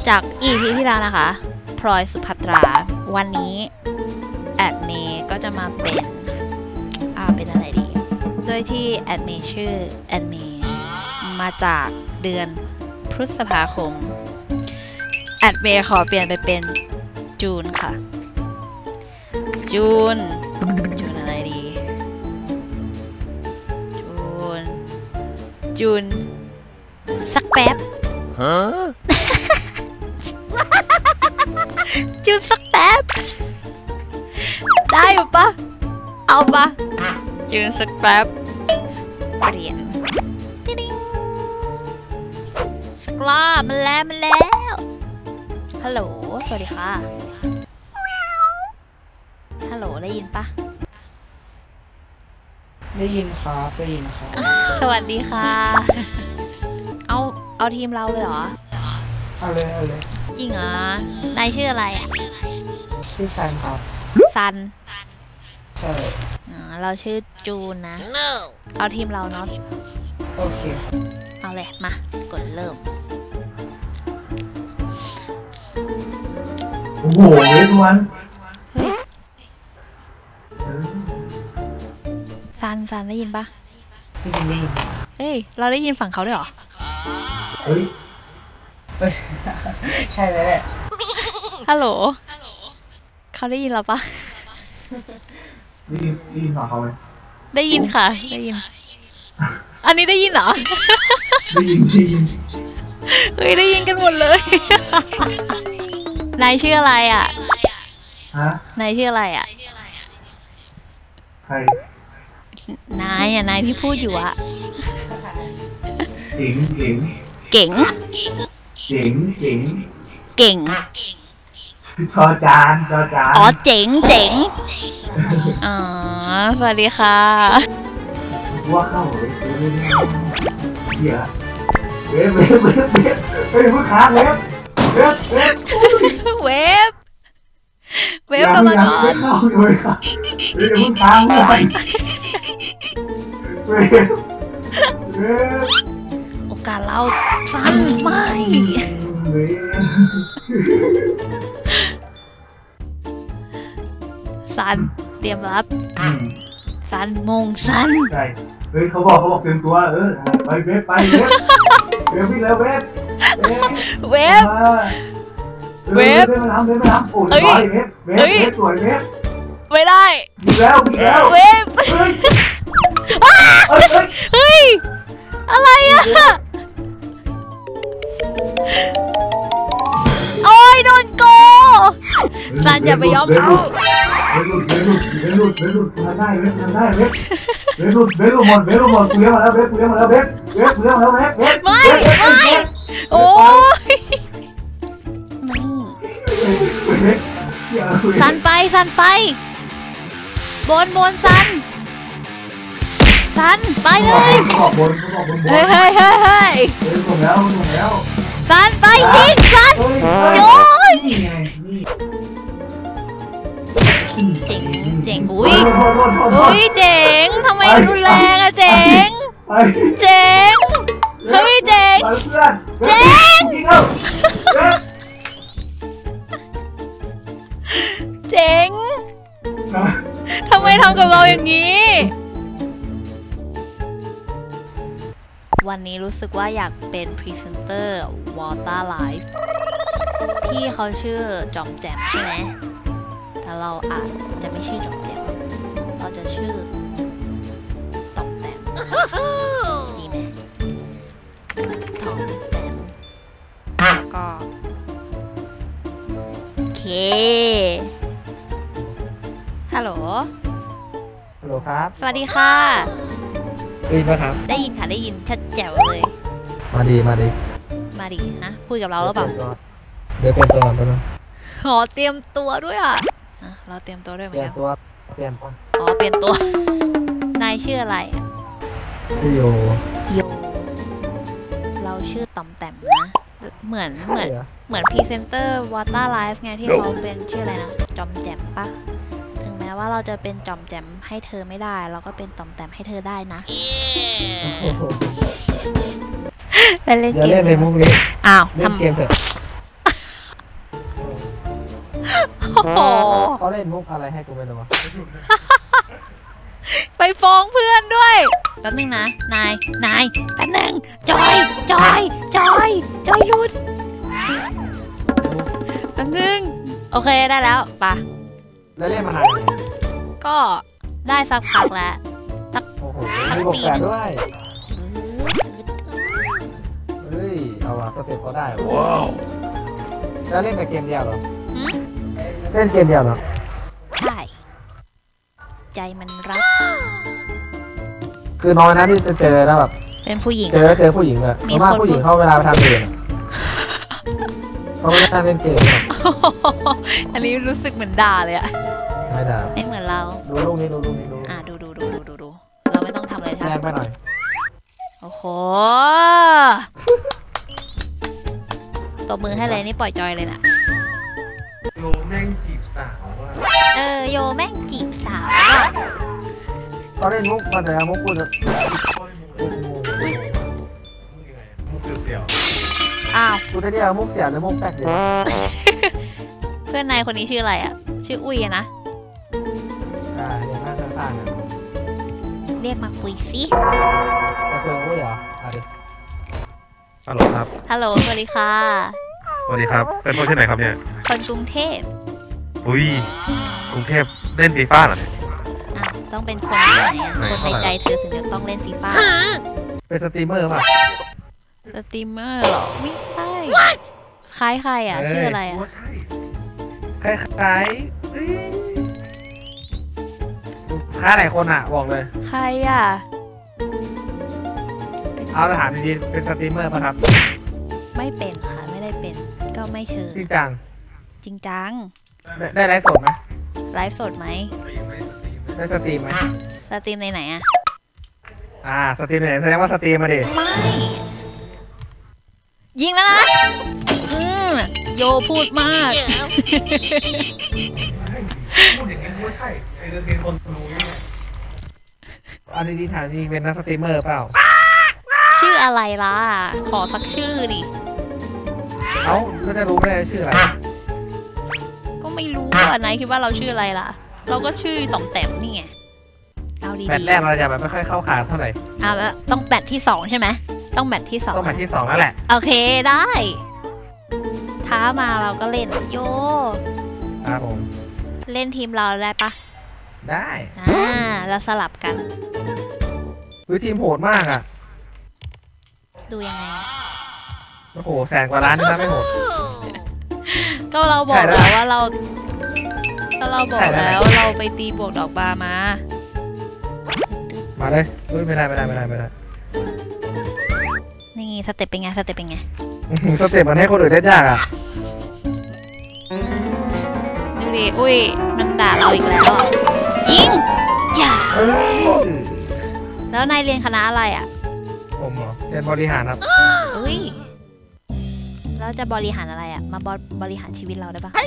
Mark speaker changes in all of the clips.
Speaker 1: จาก EP ที่แล้วนะคะพลอยสุภัตราวันนี้แอดเมย์ก็จะมาเป็นอะไรดีโดยที่แอดเมย์ชื่อแอดเมย์มาจากเดือนพฤษภาคมแอดเมย์ขอเปลี่ยนไปเป็นจูนค่ะจูนอะไรดีจูนสักแป๊บจูนสักแป๊บได้อยู่ปะเอาปะจูนสักแป๊บเปลี่ยนสักรอบมาแล้วฮัลโหลสวัสดีค่ะฮัลโหลได้ยินปะ
Speaker 2: ได้ยินครับได้ยินครับ
Speaker 1: สวัสดีค่ะเอาทีมเราเลยเหรอ
Speaker 2: เอาเลย
Speaker 1: จริงเหรอนายชื่ออะไรอ่ะ
Speaker 2: ชื่อซันครับ
Speaker 1: ซัน
Speaker 2: ใช่
Speaker 1: เราชื่อจูนนะเอาทีมเราเนาะ
Speaker 2: โอเค
Speaker 1: เอาเลยมากดเริ่ม
Speaker 2: โอ้โหเว้ยวัน
Speaker 1: ซันได้ยินปะ
Speaker 2: ได้ยิน
Speaker 1: เฮ้ยเราได้ยินฝั่งเขาด้วยเหรอ
Speaker 2: เฮ้ยใช่เลย
Speaker 1: ฮัลโหลเขาได้ยินเราปะ
Speaker 2: ได้ยินฝั่งเขาไหม
Speaker 1: ได้ยินค่ะได้ยินอันนี้ได้ยินเหรอ
Speaker 2: ได้ยิน
Speaker 1: เฮ้ยได้ยินกันหมดเลยนายชื่ออะไรอ่ะ
Speaker 2: ฮะ
Speaker 1: นายชื่ออะไรอ่ะ
Speaker 2: ใคร
Speaker 1: นายที่พูดอยู่อะ
Speaker 2: เก่งจอจาน
Speaker 1: อ๋อเจ๋งอ๋อสวัสดีค่ะ
Speaker 2: ว่าเข้าเลยเดี๋ยวเว็บเฮ้ยพูดขาเว็บ
Speaker 1: กลับมาก่อน
Speaker 2: เดี๋ยวพูดขาเมื่อไหร่
Speaker 1: โอกาสเราสั้นไม่สั้นเตรียมรับสั้นมงสั้น
Speaker 2: ใช่เฮ้ยเขาบอกเตรียมตัวไปเว็บวิ่งแล้วเว็บมาทำโอ้ยเว็บสวยเว็บ
Speaker 1: ไม่ได้
Speaker 2: มีแล้ว
Speaker 1: เว็บเฮ้ยอะไรอะโอ้ยโดนโกซันอย่าไปยอมเขา
Speaker 2: เว็บหลุดทำได้เว็บหลุดหมดกูเลี้ยงมาแล้วเว็บ
Speaker 1: ไม่โอ้ยซันไปบนซันไปเลยเฮ้ย
Speaker 2: ส่งแล้ว
Speaker 1: ซันไปยิงซันโย้ยเจ๋งอุ้ยเจ๋งทำไมรุนแรงอะเจ๋งเฮ้ยเจ๋งทำไมทำกับเราอย่างนี้วันนี้รู้สึกว่าอยากเป็นพรีเซนเตอร์วอเตอร์ไลฟ์พี่เขาชื่อจอมแจมใช่ไหมแต่เราอาจจะไม่ชื่อจอมแจมเราจะชื่อตอมแจมดีไหมตอมแจมก็โอเคฮัลโหล
Speaker 2: ครับ
Speaker 1: สวัสดีค่ะ
Speaker 2: ได้ยินไหมครับ
Speaker 1: ได้ยินค่ะได้ยินชัดแจ๋วเลย
Speaker 2: มาดี
Speaker 1: ฮะคุยกับเราหรือเปล่า
Speaker 2: เดี๋ยวเปลี่ยนตัวก่อนนะ
Speaker 1: ขอเตรียมตัวด้วยอ่ะเราเตรียมตัวด้วยไหมครับ
Speaker 2: เปลี่ยนตั
Speaker 1: วนายชื่ออะไร
Speaker 2: ชื่อโย
Speaker 1: เราชื่อตอมแต้มนะเหมือนพรีเซนเตอร์วอเตอร์ไลฟ์ไงที่เขาเป็นชื่ออะไรนะจอมแจ่มปะถึงแม้ว่าเราจะเป็นจอมแจ่มให้เธอไม่ได้เราก็เป็นตอมแต้มให้เธอได้นะไปเล่นเกม
Speaker 2: เลยมุกนี้
Speaker 1: อ้าว
Speaker 2: เล่นเกมเถอะ
Speaker 1: โห
Speaker 2: เขาเล่นมุกอะไรให้กูไปเลยวะ
Speaker 1: ไปฟ้องเพื่อนด้วยแป๊บนึงนะนายแป๊บนึงจอยหลุดแป๊บนึงโอเคได้แล้วปะ
Speaker 2: แล้วเล่นมานานยัง
Speaker 1: ก็ได้สักพักแล้ว
Speaker 2: โอ้โหมีบอกแปดด้วยเฮ้ยเอาว่ะสเต็ปเขาได้ว้าวแล้วเล่นแต่เกมเดียวเหรอ
Speaker 1: หืม
Speaker 2: เล่นเกมเดียวเหรอ
Speaker 1: ใช่ใจมันรัก
Speaker 2: คือน้อยนะที่จะเจอแล้วแบบ
Speaker 1: เป็นผู้หญิง
Speaker 2: เจอผู้หญิงอะ
Speaker 1: มี
Speaker 2: เพราะว่า
Speaker 1: คน
Speaker 2: ผู้หญิงเขาเวลาไปทำเกมอะเขาไม่ได้เล่นเกมหรอก
Speaker 1: อันนี้รู้สึกเหมือนด่าเลยอะ
Speaker 2: ไม่ได้
Speaker 1: ไม่เหมือนเรา
Speaker 2: ดูลูกนี้ดู
Speaker 1: ดูเราไม่ต้องทำอะไรใช่
Speaker 2: แร
Speaker 1: ไหม
Speaker 2: งไปหน่อย
Speaker 1: โอ้โหตบมือให้เลยนี่ปล่อยจอยเลยน่ะ
Speaker 2: โยแม่งจีบสาวว่า
Speaker 1: โยแม่งจีบสาว
Speaker 2: เขาเล่นมุกมาแต่มุกกูจะ
Speaker 3: มุกเสียว
Speaker 1: อ้าว
Speaker 2: กูจะเรียกมุกเสียหรือมุกแป๊กดี
Speaker 1: เพื่อนนายคนนี้ชื่ออะไรอะชื่ออุ้ยอะนะ
Speaker 2: เรียกหน้าข้างๆนะ
Speaker 1: เรียกมาคุยสิ
Speaker 2: จะเคยอุ้ยเหรออ่ะดิ
Speaker 3: ๆฮัลโหลครับ
Speaker 1: ฮัลโหลสวัสดีค่ะ
Speaker 3: สวัสดีครับ เป็นคนที่ไหนครับเนี่ย
Speaker 1: คนกรุงเทพ
Speaker 3: อุ้ย กรุงเทพเล่นฟีฟ่าเหรอเนี่ย
Speaker 1: อ้าวต้องเป็นคนที่ไหนอะคนในใจเธอถึงจะต้องเล่นฟีฟ่า
Speaker 2: เป็นสตรีมเมอร์ป่ะ
Speaker 1: สตรีมเมอร์เหรอไม่ใช่คล้ายใครอะชื่ออะไรอะ
Speaker 3: ว่าใช่
Speaker 2: คล้ายๆเอ้ยคล้ายหลายคนอ่ะบอกเลย
Speaker 1: ใครอะ
Speaker 2: เอาถามดีๆเป็นสตรีมเมอร์ป่ะครับ
Speaker 1: ไม่เป็นค่ะไม่ได้เป็นก็ไม่เชิง
Speaker 2: จริงจัง
Speaker 1: จริงจัง
Speaker 2: ได้ไลฟ์สดไหม
Speaker 1: ไลฟ์สดไหม
Speaker 2: ได้สตรีมไหม
Speaker 1: สตรีมในไหนอะ
Speaker 2: สตรีมไหนแสดงว่าสตรีมมาดิ
Speaker 1: ไม่ยิงแล้วนะโยพูดมาก
Speaker 3: พูดอย่างนี้ว่าใช่ไอ้เรื่องเป็นคนรู้เนี่ย
Speaker 2: อันนี้ถามจริงเป็นนักสตรีมเมอร์เปล่า
Speaker 1: ชื่ออะไรล่ะ ขอสักชื่อดิ
Speaker 2: เอ้าก็จะรู้ไม่ได้ชื่ออะไร
Speaker 1: ก็ไม่รู้อ่ะนายคิดว่าเราชื่ออะไรล่ะ เราก็ชื่อต่อมแต้มนี่ไงเอาดี
Speaker 2: แมตช์แรกเราจะแบบไม่ค่อยเข้าขาเท่าไหร่
Speaker 1: แล้วต้องแบตที่สองใช่ไหมต้องแบตที่สอง
Speaker 2: ต้องแมตช์ที่2แล้วแหละ
Speaker 1: โอเคได้ ท้ามาเราก็เล่นโย
Speaker 2: ครับผม
Speaker 1: เล่นทีมเราได้ปะ
Speaker 2: ได้
Speaker 1: เราสลับกัน
Speaker 2: ทีมโหดมากอ่ะ
Speaker 1: ดูยังไง
Speaker 2: โอ้โหแสนกว่าล้านนี่นะไม่โหด
Speaker 1: ก็เราบอก
Speaker 2: ใช่แล้ว
Speaker 1: แล้วว่าเราก็เราบอก
Speaker 2: ใช่แล้ว
Speaker 1: แล้วเราไปตีบวกดอกบาร์มา
Speaker 2: มาเลยไม่ได้
Speaker 1: นี่สเต็ปเป็นไงสเต็ปเป็นไง
Speaker 2: สเต็ปมันให้คนอื่นเล่นยากอ่ะ
Speaker 1: ดูดิอุ้ยมันด่าเราอีกแล้วอะยิงอย่าแล้วนายเรียนคณะอะไรอ่ะ
Speaker 2: ผมเหรอเรียนบริหารครับ
Speaker 1: อุ้ยแล้วจะบริหารอะไรอ่ะ มาบริหารชีวิตเราได้ปะ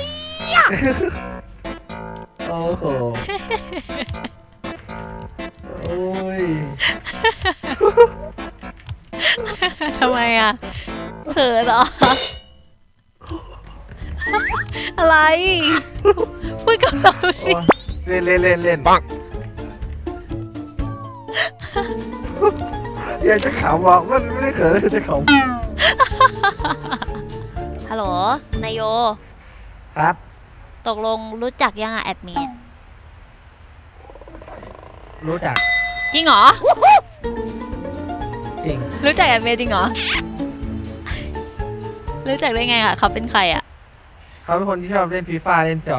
Speaker 2: โอ้โหโอ้ย
Speaker 1: ทำไมอ่ะเขินเหรอ อะไรพูดกับเราสิ
Speaker 2: เล่นปังอยากจะขำบอกมันไม่ได้เขินเลยจะขำ
Speaker 1: ฮัลโหลนายโย
Speaker 2: ครับ
Speaker 1: ตกลงรู้จักยังอ่ะแอดมิน
Speaker 2: รู้จัก
Speaker 1: จริงเหรอ
Speaker 2: จริง
Speaker 1: รู้จักแอดมินจริงเหรอ รู้จักได้ไงอ่ะเขาเป็นใครอ่ะ
Speaker 2: เขาเป็นคนที่ชอบเล่นฟีฟ่าเล่นจอย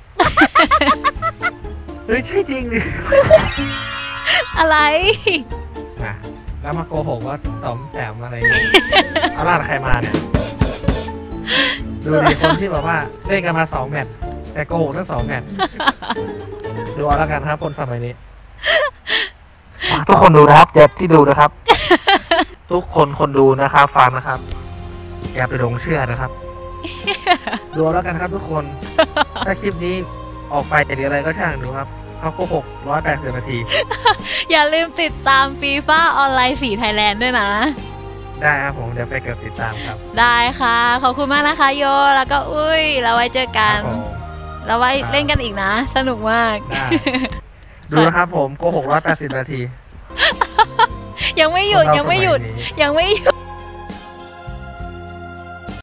Speaker 2: เฮ้ยใช่จริงดิ
Speaker 1: อะไร
Speaker 2: นะแล้วมาโกหกว่าต๋อมแต้มอะไรเนี่ยเอาล่าใครมาเนี่ยดูดิคนที่บอกว่าเล่นกันมา2 แมตช์แต่โกหกทั้ง2 แมตช์ดูเอาละกันครับคนสมัยนี้ทุกคนดูนะครับเจ็บที่ดูนะครับ ทุกคนดูนะครับฟังนะครับอย่าไปหลงเชื่อนะครับ ดูเอาแล้วกันครับทุกคน ถ้าคลิปนี้ออกไปหรืออะไรก็ช่างดูครับเขาโกหก180 นาที
Speaker 1: อย่าลืมติดตามฟีฟ่าออนไลน์4 Thailand ด้วยนะ
Speaker 2: ได้ครับผมเดี๋ยวไปกดติดตามครับ
Speaker 1: ได้ค่ะ ขอบคุณมากนะคะโย แล้วก็อุ้ย แล้วไว้เจอกัน
Speaker 2: ครับผม
Speaker 1: แล้วไว้เล่นกันอีกนะ สนุกมาก
Speaker 2: ได้ดูนะครับผมโกหก180 นาที
Speaker 1: ยังไม่หยุด
Speaker 2: คนเรา
Speaker 1: ยังไม่หยุด
Speaker 2: สมันี้
Speaker 1: ยังไม่หยุด